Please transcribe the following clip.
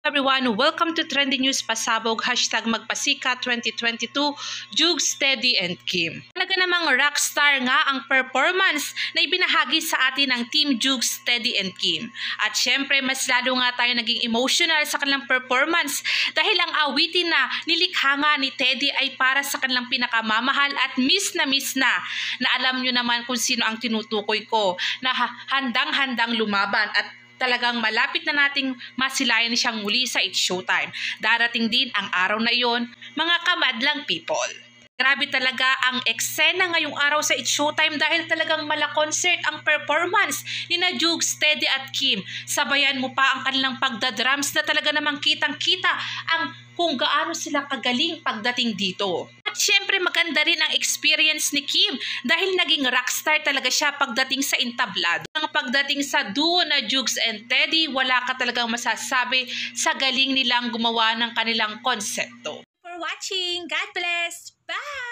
Everyone, welcome to Trending News Pasabog, #magpasika 2022, Jugs, Teddy and Kim. Talaga namang rockstar nga ang performance na ibinahagi sa atin ng Team Jugs, Teddy and Kim. At syempre, mas lalo nga tayo naging emotional sa kanilang performance dahil ang awitin na nilikha nga ni Teddy ay para sa kanilang pinakamamahal at miss na alam nyo naman kung sino ang tinutukoy ko na handang-handang lumaban at talagang malapit na nating masilayan siyang muli sa It's Showtime. Darating din ang araw na iyon, mga kamadlang people. Grabe talaga ang eksena ngayong araw sa It's Showtime dahil talagang mala-concert ang performance ni na Jugs, Teddy at Kim. Sabayan mo pa ang kanilang pagdadrums na talaga namang kitang-kita ang kung gaano sila kagaling pagdating dito. At syempre maganda rin ang experience ni Kim dahil naging rockstar talaga siya pagdating sa entablado. Ang pagdating sa duo na Jugs and Teddy, wala ka talagang masasabi sa galing nilang gumawa ng kanilang konsepto. For watching. God bless. Bye!